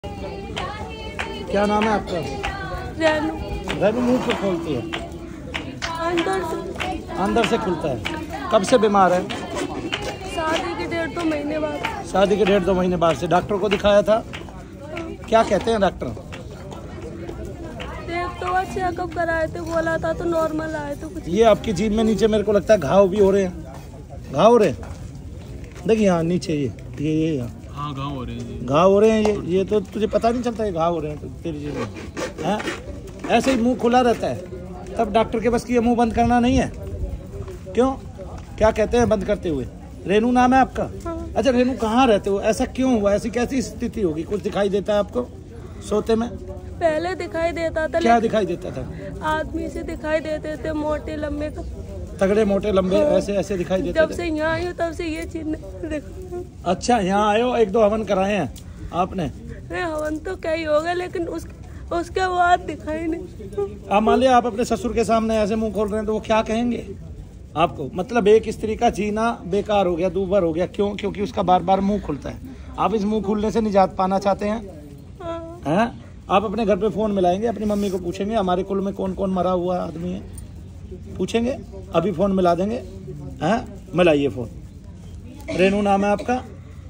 क्या नाम है आपका? रेनू। रेनू मुंह क्यों खोलती है? अंदर से खुलता है। कब से बीमार है? शादी के 1.5-2 महीने बाद। शादी के 1.5-2 महीने बाद से। डॉक्टर को दिखाया था? क्या कहते हैं डॉक्टर? देख तो चेकअप कराए थे, बोला था तो नॉर्मल आए तो कुछ। ये आपकी जीभ में नीचे मेरे को लगता है घाव भी हो रहे हैं। घाव हो रहे हैं, देखिए यहाँ नीचे ये यहाँ। हाँ घाव हो रहे हैं। घाव हो रहे हैं ये तो तुझे पता नहीं चलता है घाव हो रहे हैं तो तेरी जीभ में है? ऐसे ही मुंह खुला रहता है, तब डॉक्टर के बस की ये मुंह बंद करना नहीं है। क्यों? क्या कहते हैं बंद करते हुए? रेनू नाम है आपका? हाँ। अच्छा रेनू, कहाँ रहते हो? ऐसा क्यों हुआ? ऐसी कैसी स्थिति होगी? कुछ दिखाई देता है आपको सोते में? पहले दिखाई देता था। क्या दिखाई देता था? आदमी से दिखाई देते थे, मोटे लंबे का। तगड़े मोटे लंबे हाँ। ऐसे दिखाई देते जब थे। से यहाँ आई हूँ तब से ये चीज देखो। अच्छा, यहाँ आए हो, 1-2 हवन कराए हैं आपने? नहीं, हवन तो क्या ही होगा, लेकिन उसके बाद दिखाई नहीं। आप मान लिया आप अपने ससुर के सामने ऐसे मुंह खोल रहे हैं तो वो क्या कहेंगे आपको? मतलब एक स्त्री का जीना बेकार हो गया, दूभर हो गया। क्यों? क्योंकि उसका बार बार मुंह खुलता है। आप इस मुंह खुलने से निजात पाना चाहते हैं? हैं? आप अपने घर पे फोन मिलाएंगे, अपनी मम्मी को पूछेंगे हमारे कुल में कौन कौन मरा हुआ आदमी है? पूछेंगे? अभी फोन मिला देंगे। हैं? मिलाइए फोन। रेनू नाम है आपका?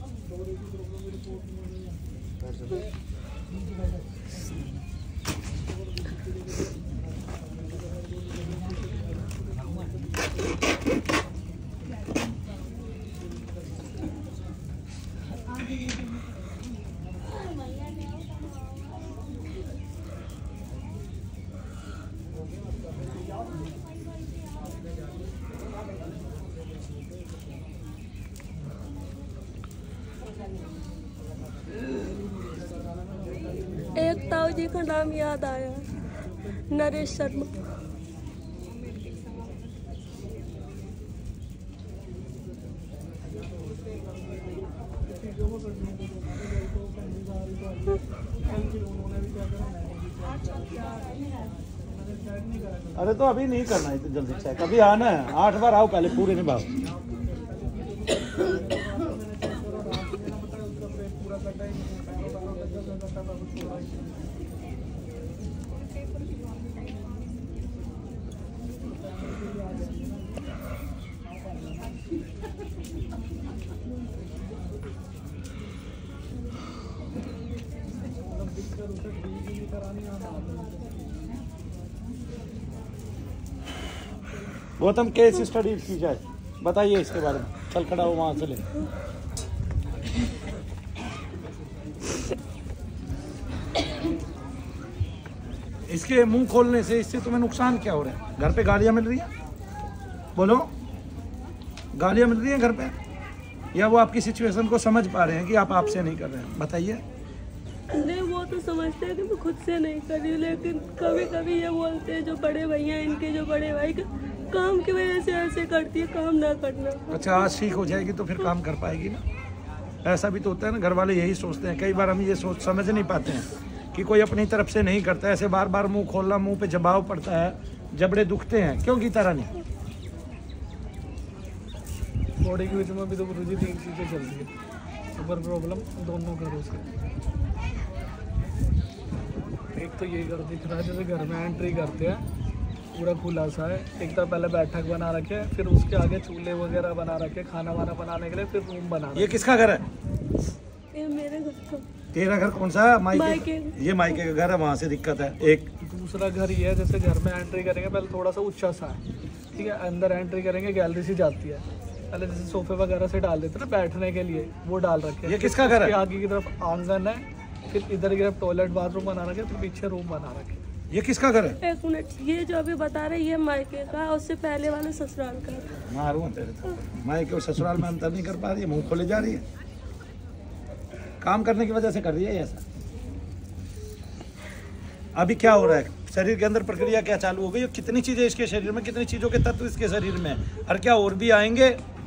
एक ताऊ जी का नाम याद आया, नरेश शर्मा। अरे तो अभी नहीं करना है इतनी जल्दी चेक, अभी आना है। 8 बार आओ, पहले पूरे निभाओ। गौतम, केस स्टडी की जाए, बताइए इसके बारे में। चल खड़ा हो वहां से ले। इसके मुंह खोलने से इससे तुम्हें नुकसान क्या हो रहा है? घर पे गालियां मिल रही हैं? बोलो, गालियां मिल रही हैं घर पे? या वो आपकी सिचुएशन को समझ पा रहे हैं कि आप आपसे नहीं कर रहे हैं? बताइए। नहीं, वो तो समझते हैं कि मैं खुद से नहीं कर रही हूँ, लेकिन कभी कभी ये बोलते हैं जो बड़े भैया, इनके जो बड़े भाई का काम की वजह से ऐसे करती है, काम ना करना। अच्छा, आज ठीक हो जाएगी तो फिर काम कर पाएगी ना? ऐसा भी तो होता है ना, घर वाले यही सोचते हैं। कई बार हम ये सोच समझ नहीं पाते हैं कि कोई अपनी तरफ से नहीं करता। ऐसे बार बार मुंह खोलना, मुंह पे जबाव पड़ता है, जबड़े दुखते हैं। क्यों गीता रानी? बॉडी के बीच में भी तो गुरुजी 3 चीज़ें चलती है, सुपर प्रॉब्लम दोनों घरों से। एक तो ये घर दिख रहा है, जैसे घर में एंट्री करते हैं पूरा खुला सा है। एक तो पहले बैठक बना रखे, फिर उसके आगे चूल्हे वगैरह बना रखे खाना वाना बनाने के लिए, फिर रूम बना। ये किसका घर है? ये मेरे घर का। तेरा घर कौन सा है? मायके। ये मायके का घर है, वहाँ से दिक्कत है। एक दूसरा घर ये है, जैसे घर में एंट्री करेंगे पहले थोड़ा सा ऊंचा सा है, ठीक है। अंदर एंट्री करेंगे गैलरी सी जाती है, पहले जैसे सोफे वगैरह से डाल देते हैं ना बैठने के लिए, वो डाल रखे। ये किसका घर है? आगे की तरफ आंगन है, फिर इधर की तरफ टॉयलेट बाथरूम बना रखे, फिर पीछे रूम बना रखे। ये किसका घर है? 1 मिनट, ये जो अभी बता रहे ये मायके का, उससे पहले वाले ससुराल का। मारूं तेरे तो। मायके और ससुराल में अंतर नहीं कर पा रही है, मुंह खोले जा रही है। काम करने की वजह से कर रही है ऐसा। अभी क्या हो रहा है शरीर के अंदर? प्रक्रिया क्या चालू हो गई? कितनी चीजें इसके शरीर में, कितनी चीजों के तत्व इसके शरीर में, और क्या और भी आएंगे?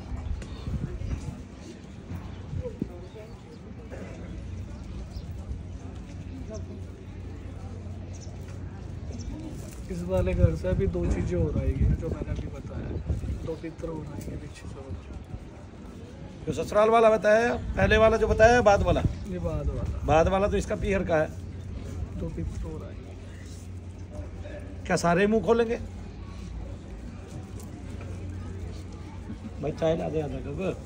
इस वाले घर से अभी 2 चीज़ें हो रही है जो मैंने अभी बताया, 2 पितर हो रही है पीछे से। जो ससुराल वाला बताया, पहले वाला जो बताया, बाद वाला? ये बाद वाला तो इसका पीहर का है। तो पिप्त हो रहा है। क्या सारे मुंह खोलेंगे? भाई चाय ला दे आधा कप।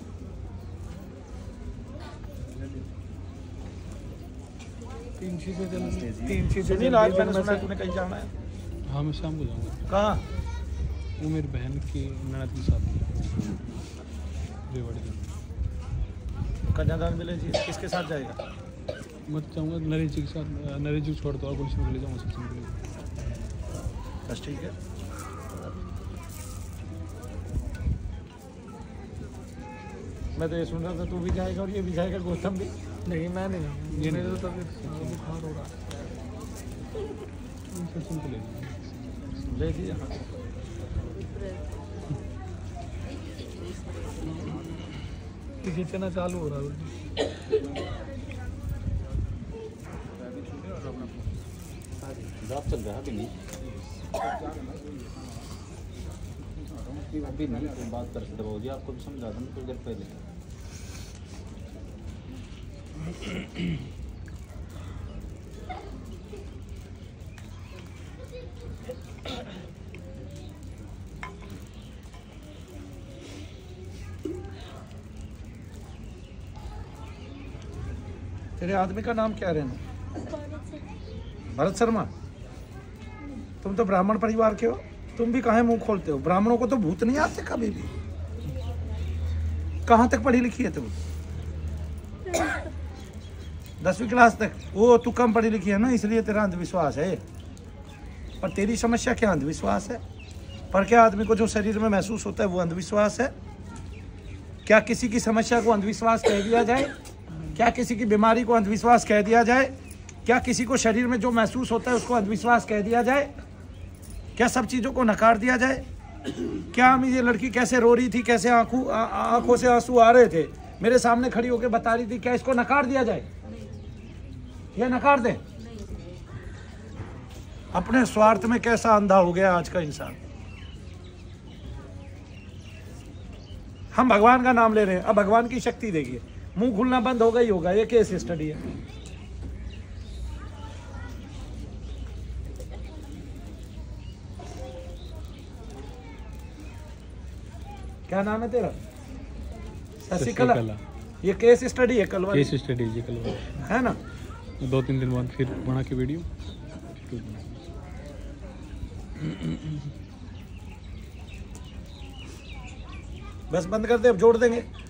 तीन चीजें सुनील, आज मैंने सुना तूने कहीं जाना है। हाँ मैं शाम को जाऊँगा। कहाँ? वो मेरी बहन की ननद के साथ रेवाड़ी जाऊँगा। कन्यादान विलेज किसके साथ जाएगा? मैं तो चाहूँगा नरेश जी के साथ, नरेश जी को छोड़ दो और पुलिस में ले जाऊँगा सबसे पहले। बस ठीक है। मैं तो ये सुन रहा था तू भी जाएगा और ये भी जाएगा, गौतम भी। नहीं मैं नहीं जाऊँगा, ये मेरे नहीं। तो तबीयत बुखार हो रहा है। सचिन को ले जाऊँगा। ले दिया। खींचना चालू हो रहा है। चल रहा है अभी नहीं, अभी नहीं तो बात कर सकते बाबू जी, आपको भी समझा दूँ कुछ देर पहले। तेरे आदमी का नाम क्या रहना? भरत शर्मा। तुम तो ब्राह्मण परिवार के हो, तुम भी काहे मुंह खोलते हो? ब्राह्मणों को तो भूत नहीं आते कभी भी। कहाँ तक पढ़ी लिखी है तुम? 10वीं क्लास तक। वो तू कम पढ़ी लिखी है ना, इसलिए तेरा अंधविश्वास है। पर तेरी समस्या क्या अंधविश्वास है? पर क्या आदमी को जो शरीर में महसूस होता है वो अंधविश्वास है? क्या किसी की समस्या को अंधविश्वास कह दिया जाए? क्या किसी की बीमारी को अंधविश्वास कह दिया जाए? क्या किसी को शरीर में जो महसूस होता है उसको अंधविश्वास कह दिया जाए? क्या सब चीज़ों को नकार दिया जाए? क्या हम ये लड़की कैसे रो रही थी, कैसे आंखों से आंसू आ रहे थे, मेरे सामने खड़ी होकर बता रही थी, क्या इसको नकार दिया जाए? या नकार दें? अपने स्वार्थ में कैसा अंधा हो गया आज का इंसान। हम भगवान का नाम ले रहे हैं, अब भगवान की शक्ति देखिए। मुंह खुलना बंद हो गई होगा, ये केस स्टडी है। क्या नाम है तेरा? शशिकला। ये केस स्टडी है कल वाली। केस स्टडी जी कल वाली है ना? 2-3 दिन बाद फिर बना के वीडियो। बस बंद कर दे, अब जोड़ देंगे।